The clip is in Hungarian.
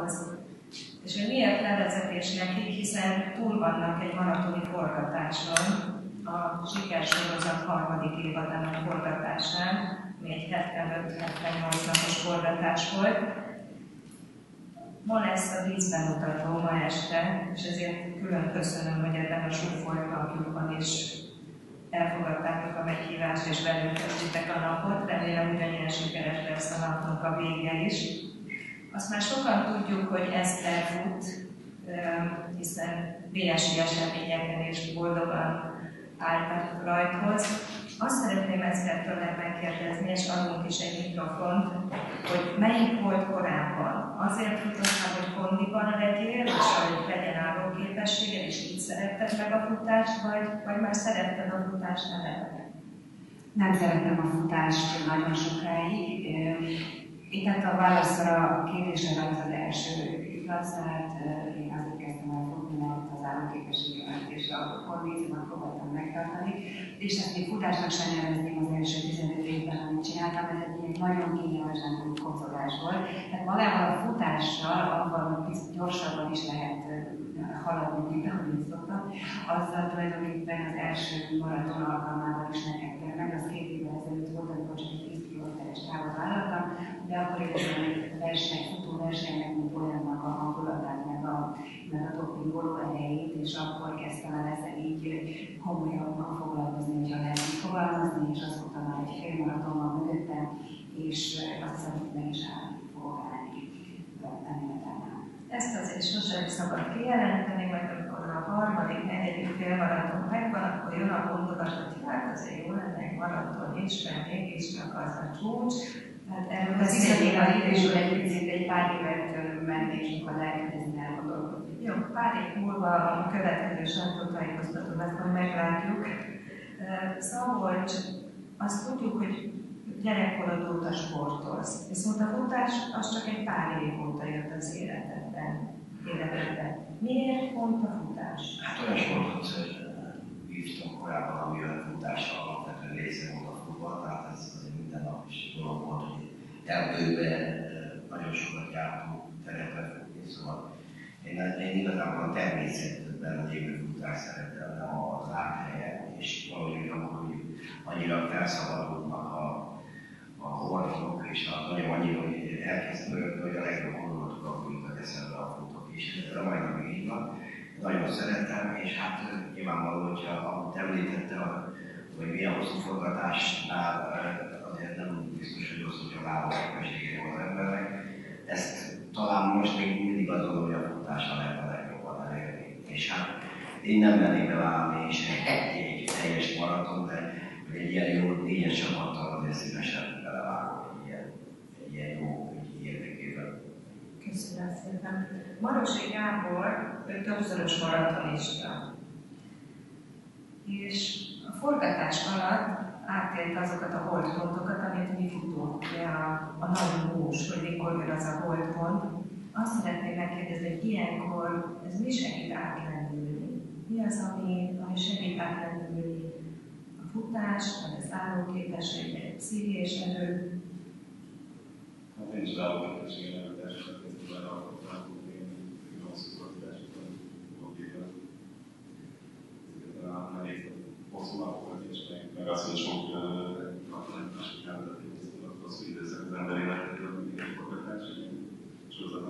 vonalhoz. És hogy miért levezetés nekik, hiszen túl vannak egy maratoni forgatáson, a sikersorozat harmadik évadának forgatásán, ami egy 75-78 napos forgatás volt. Ma lesz a vízbemutató ma este, és ezért külön köszönöm, hogy ebben a súfolt napjukban is elfogadtátok a meghívást és velünk kezditek a napot. Remélem, hogy annyira sikeres lesz a napnak a vége is. Azt már sokan tudjuk, hogy Eszter fut, hiszen VSI eseményeken is boldogan álltak rajthoz. Azt szeretném Esztertől megkérdezni, és adunk is egy mikrofont, hogy melyik volt korábban? Azért futottál, hogy kondiban legyél, és hogy legyen állóképességed, és így szeretted meg a futást, vagy már szeretted a futást eleve? Nem szerettem a futást nagyon sokáig. Itt hát a válaszra a kérdésre az az első igaz, tehát én azért kezdtem el futni, mert az állóképességemet és a kondíciómat próbáltam megtartani, és ezt még futásnak sem nevezném az első 15 évben, amit csináltam, ez egy nagyon kényelmesen kocogás volt. Tehát magával a futással, abban picit gyorsabban is lehet haladni, mint ahogy én szoktam, azzal tulajdonképpen az első maraton alkalmával is nekem kell meg, az 2 évvel ezelőtt volt, amikor csak egy 10 kilométeres távot vállaltam, de akkor éreztem, hogy a verseny, futóversenynek, mint olyannak a hangulatát, meg a dopingoló erejét, és akkor kezdtem el ezzel így komolyabban foglalkozni, hogyha lehet így fogalmazni, és azt mondtam már egy félmaraton van mögöttem, és azt hiszem, hogy meg is fogok állni emeletánál. Ezt azért sosem szabad kijelenteni, majd amikor a harmadik, negyedik félmaraton megvan, akkor jön a gondolat, hogy hát azért jó lenne egy maraton is, mert mégiscsak az a csúcs. Hát erről az visszatérítésről egy picit egy pár évet menni, és akkor elkezdezni elgondolkodni. Jó, pár év múlva a következő sajtótájékoztatóban majd meglátjuk. Szabolcs, azt tudjuk, hogy gyerekkorod óta sportolsz, viszont a futás az csak egy pár év óta jött az életedben. Miért pont a futás? Hát olyan sportot vívtam korábban, ami a futással alapvetően része volt a futball, tehát ez azért mindennapos dolog volt, hogy erdőben nagyon sokat jártunk, terepre futni, szóval én igazából a természetben lévő futást szeretem, nem az áthelyen, és valahogy akkor annyira felszabadulnak a hormonok, és a nagyon annyira, hogy elkezd nőni, hogy a legjobb hormonokat akkor jutott eszembe a futók is. Ez a mai napig így van. Nagyon szeretem, és hát nyilvánvaló, hogyha amit említette, hogy milyen hosszú forgatásnál azért nem biztos, hogy hosszú, hogy a lábaképessége van az embernek. Ezt talán most még mindig azt gondolom, hogy a futásra lehet a legjobban elérni. És hát én nem mernék bevállni és egy teljes maraton, de egy ilyen jó 4-es csapattal azért szívesen belevágok egy ilyen jó ügyi érdekében. Köszönöm szépen. Marosi Gábor, ő többszörös maratonista. És a forgatás alatt átélt azokat a holdpontokat, amit mi futunk, ugye a nagy hús, hogy mikor jön az a holdpont. Azt szeretném megkérdezni, hogy ilyenkor ez mi segít átlendülni? Mi az, ami segít átlendülni? A futás, vagy az állóképesség, vagy a pszichés erő? Hát én is állóképességgel előadásokat kezdve alkottam, hogy én hosszú forgatásokat mobilra. Ezeket hosszú napokat is, meg azt, hogy sok másik elvezetését hosszú időszak az ember életében, mindig egy forgatás, sorozat